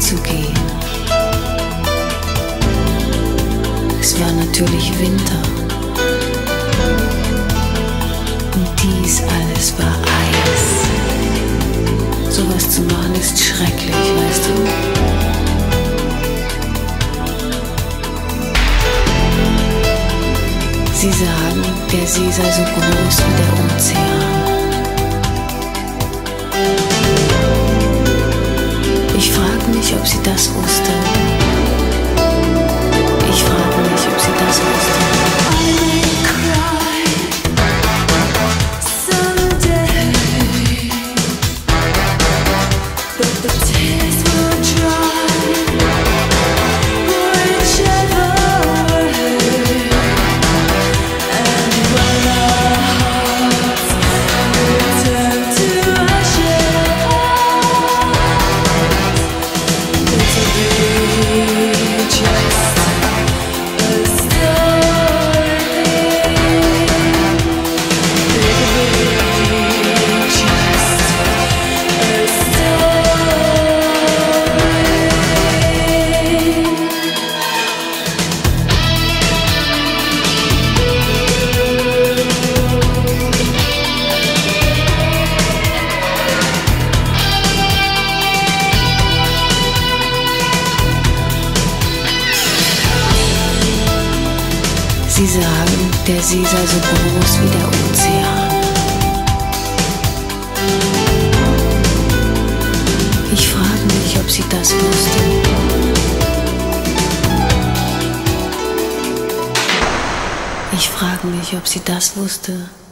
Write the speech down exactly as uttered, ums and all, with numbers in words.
zu gehen. Es war natürlich Winter und dies alles war Eis. Sowas zu machen ist schrecklich, weißt du? Sie sagen, der See sei so groß wie der Ozean. Ich frage mich, ob sie das wusste. Ich frage mich, ob sie das wusste. Sie sagen, der See sei so groß wie der Ozean. Ich frage mich, ob sie das wusste. Ich frage mich, ob sie das wusste.